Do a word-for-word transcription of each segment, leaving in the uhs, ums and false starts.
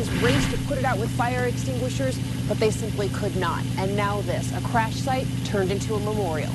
Businesses raced to put it out with fire extinguishers, but they simply could not. And now this, a crash site turned into a memorial.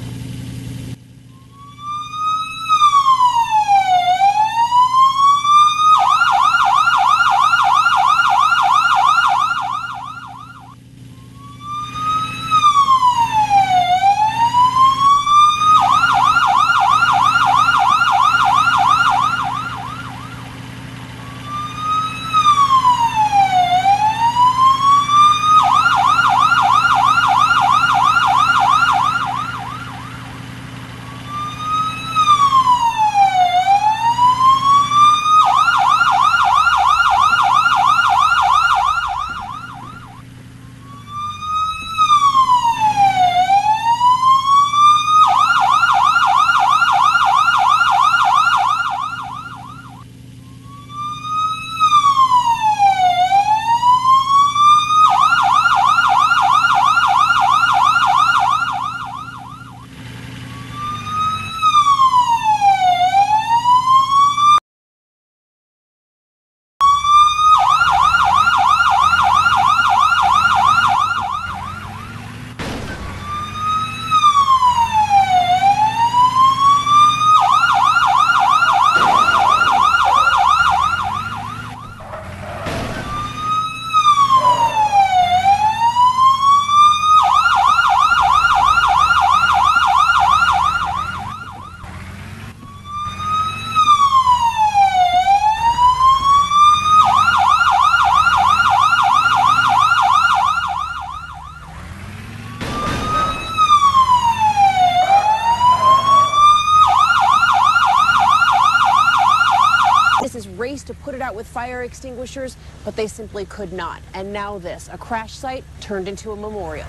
Raced to put it out with fire extinguishers, but they simply could not. And now this, a crash site turned into a memorial.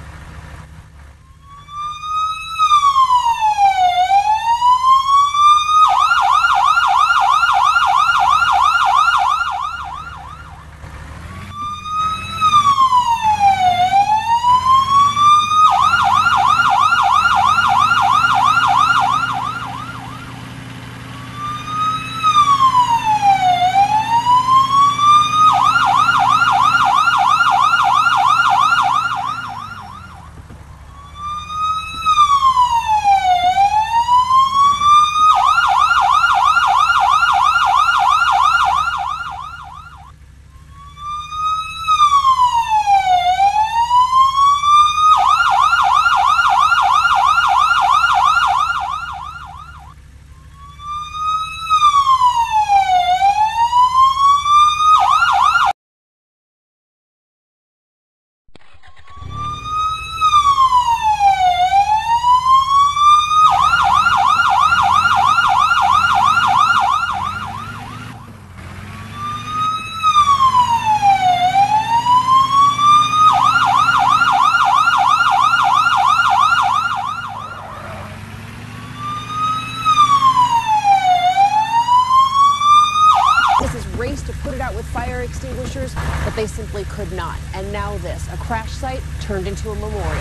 Raced to put it out with fire extinguishers, but they simply could not. And now this, a crash site turned into a memorial.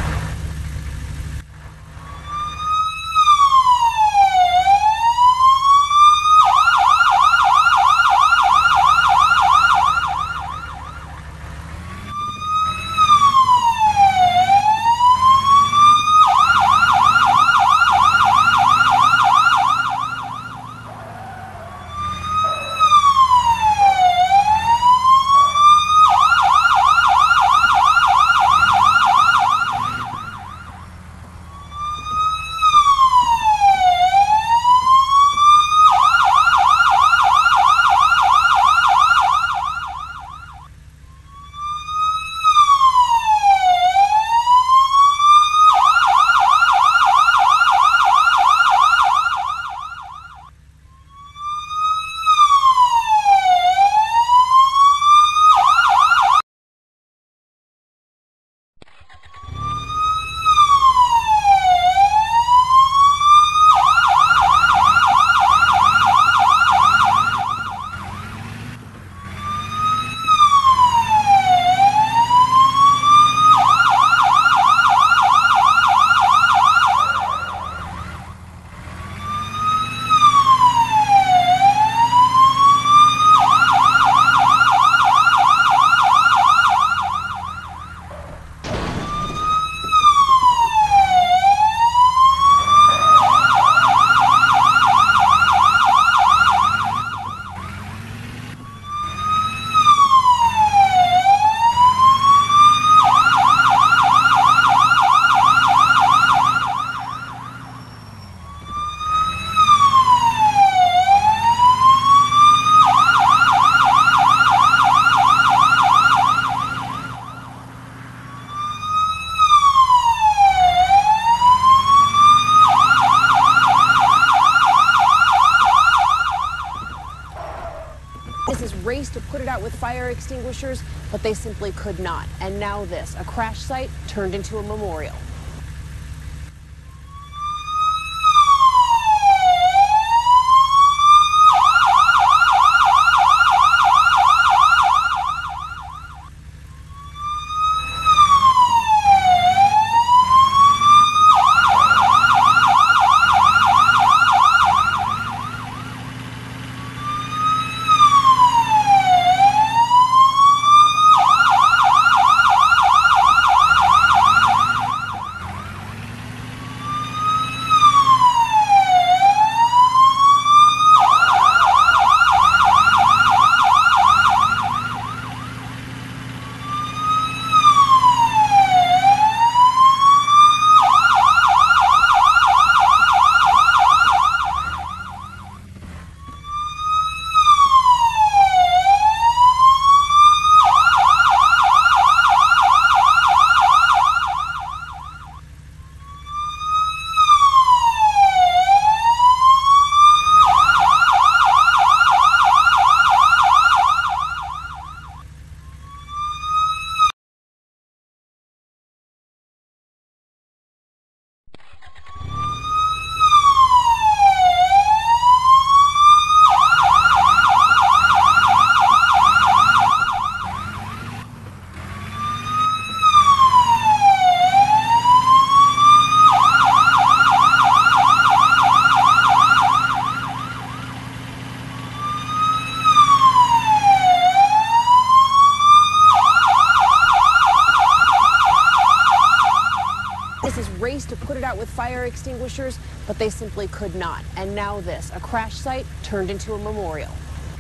fire extinguishers, but they simply could not. And now this, a crash site turned into a memorial. Raced to put it out with fire extinguishers, but they simply could not. And now this, a crash site turned into a memorial.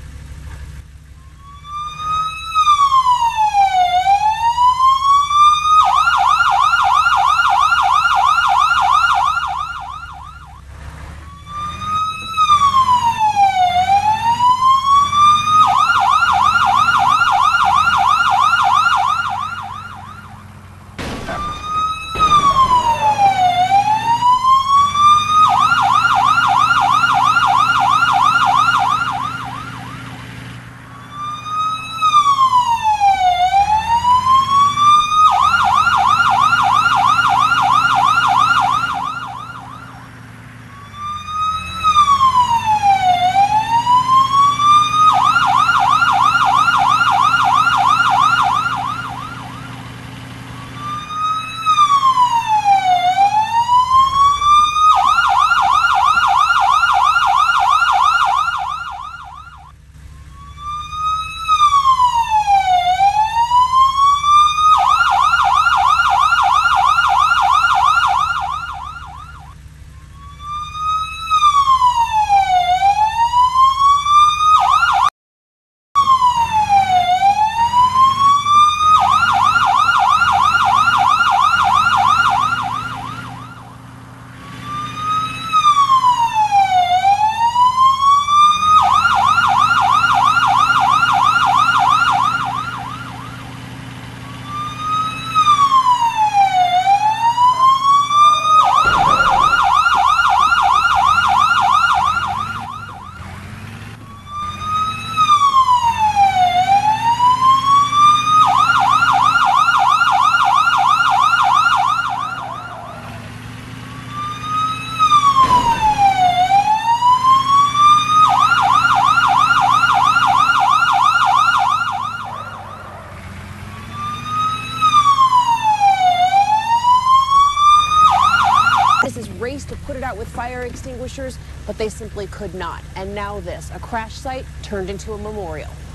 Raced to put it out with fire extinguishers, but they simply could not. And now this, a crash site turned into a memorial.